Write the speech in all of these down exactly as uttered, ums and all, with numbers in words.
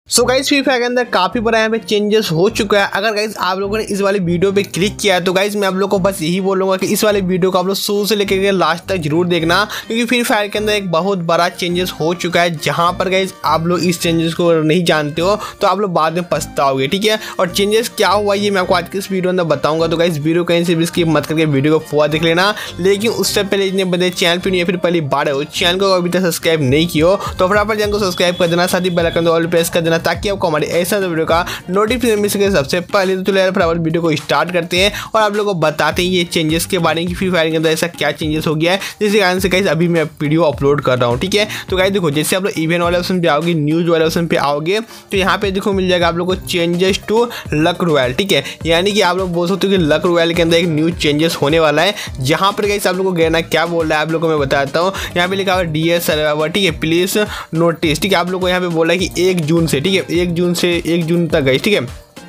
So guys free fire के अंदर काफ़ी बड़ा यहाँ पे चेंजेस हो चुका है। अगर गाइस आप लोगों ने इस वाले वीडियो पे क्लिक किया है तो गाइस मैं आप लोगों को बस यही बोलूँगा कि इस वाले वीडियो को आप लोग शुरू से लेकर लास्ट तक जरूर देखना, क्योंकि फ्री फायर के अंदर एक बहुत बड़ा चेंजेस हो चुका है। जहाँ पर गाइस आप लोग इस चेंजेस को नहीं जानते हो तो आप लोग बाद में पछताओगे, ठीक है। और चेंजेस क्या हुआ ये मैं आपको आज के इस वीडियो अंदर बताऊँगा। तो गाइस वीडियो कहीं से भी स्किप मत करके वीडियो को पूरा देख लेना। लेकिन उससे पहले इतने बंदे चैनल पर नहीं है, फिर पहली बार हो चैनल को अभी तक सब्सक्राइब नहीं किया तो फटाफट चैनल को सब्सक्राइब कर देना, साथ ही बेल आइकन ऑल प्रेस कर देना ताकि आपको हमारे ऐसा वीडियो का नोटिफिकेशन मिल सके सबसे पहले। तो चलो यार फटाफट वीडियो को स्टार्ट करते हैं और आप लोगों को बताते हैं ये चेंजेस के बारे में कि फ्री फायर के अंदर ऐसा क्या चेंजेस हो गया है जिसके कारण से गाइस अभी मैं वीडियो अपलोड कर रहा हूँ, ठीक है। तो गाइस देखो, जैसे आप लोग इवेंट वाले ऑप्शन पे आओगे, न्यूज़ वाले ऑप्शन पे आओगे तो यहाँ पे देखो मिल जाएगा आप लोग को चेंजेस टू लक रॉयल, ठीक है। यानी कि आप लोग बोल सकते हो कि लक रॉयल के अंदर एक न्यू चेंजेस होने वाला है। जहाँ पर गाइस आप लोग को कहना क्या बोल रहा है आप लोग को मैं बताता हूँ। यहाँ पे लिखा हुआ डी एस सर्वर, ठीक है, प्लीज नोटिस, ठीक है। आप लोग को यहाँ पे बोला है कि एक जून से, ठीक है, एक जून से एक जून तक गई, ठीक है।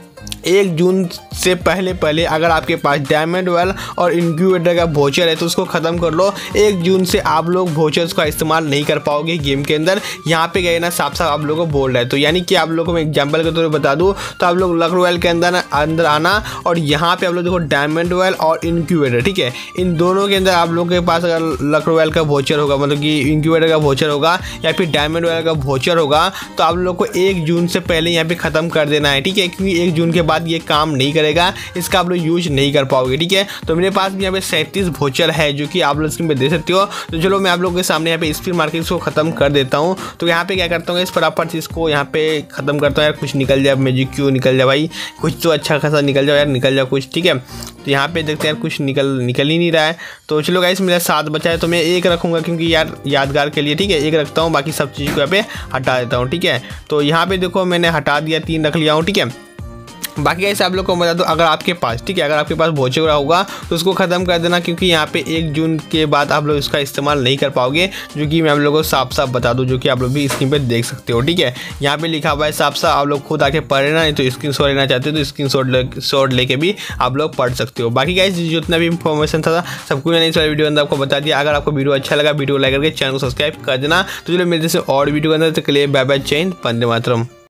एक जून से पहले पहले अगर आपके पास डायमंड रॉयल और इनक्यूबेटर का वोचर है तो उसको ख़त्म कर लो। एक जून से आप लोग वोचर्स का इस्तेमाल नहीं कर पाओगे गेम के अंदर। यहाँ पे गए ना साफ साफ आप लोगों को बोल रहा है। तो यानी कि आप लोगों को मैं एग्जांपल के तौर पर बता दूँ तो आप लोग लक रॉयल के अंदर अंदर आना और यहाँ पे आप लोग देखो डायमंड रॉयल और इनक्यूबेटर, ठीक है। इन दोनों के अंदर आप लोगों के पास अगर लक रॉयल का वोचर होगा, मतलब कि इनक्यूबेटर का वोचर होगा या फिर डायमंड रॉयल का वोचर होगा, तो आप लोग को एक जून से पहले यहाँ पे ख़त्म कर देना है, ठीक है। क्योंकि एक जून के बाद ये काम नहीं करेगा, इसका आप लोग यूज नहीं कर पाओगे, ठीक है। तो मेरे पास भी यहाँ पे सैंतीस वोचर है जो कि आप लोग स्क्रीन पे दे सकते हो। तो चलो मैं आप लोगों के सामने यहाँ पे स्पिन मार के इसको खत्म कर देता हूँ। तो यहाँ पे क्या करता हूँ, इस फटाफट इसको यहाँ पे खत्म करता हूँ। यार कुछ निकल जाए, मैजिक क्यों निकल जाए भाई, कुछ तो अच्छा खासा निकल जाए यार, निकल जाए कुछ, ठीक है। तो यहाँ पे देखते हैं यार कुछ निकल निकल ही नहीं रहा है। तो चलो गाइस मेरा सात बचा है तो मैं एक रखूँगा क्योंकि यार यादगार के लिए, ठीक है, एक रखता हूँ, बाकी सब चीज़ को यहाँ पे हटा देता हूँ, ठीक है। तो यहाँ पे देखो मैंने हटा दिया, तीन रख लिया हूँ, ठीक है। बाकी ऐसे आप लोग को बता दो, अगर आपके पास, ठीक है, अगर आपके पास वोचर होगा तो उसको ख़त्म कर देना, क्योंकि यहाँ पे एक जून के बाद आप लोग इसका इस्तेमाल नहीं कर पाओगे, जो कि मैं आप लोगों को साफ साफ बता दूं, जो कि आप लोग भी स्क्रीन पे देख सकते हो, ठीक है। यहाँ पे लिखा हुआ है साफ साफ, आप लोग खुद आके पढ़ लेना, नहीं तो स्क्रीन शॉट लेना चाहते हो तो स्क्रीन शॉट शॉट लेके भी आप लोग पढ़ सकते हो। बाकी गाइस जितना भी इंफॉर्मेशन था सब कुछ मैंने इस वाले वीडियो के अंदर आपको बता दिया। अगर आपको वीडियो अच्छा लगा वीडियो लाइक करके चैनल को सब्सक्राइब कर देना। तो चलो मेरे जैसे और वीडियो के अंदर तक के लिए बाय बाय, जय हिंद, वंदे मातरम।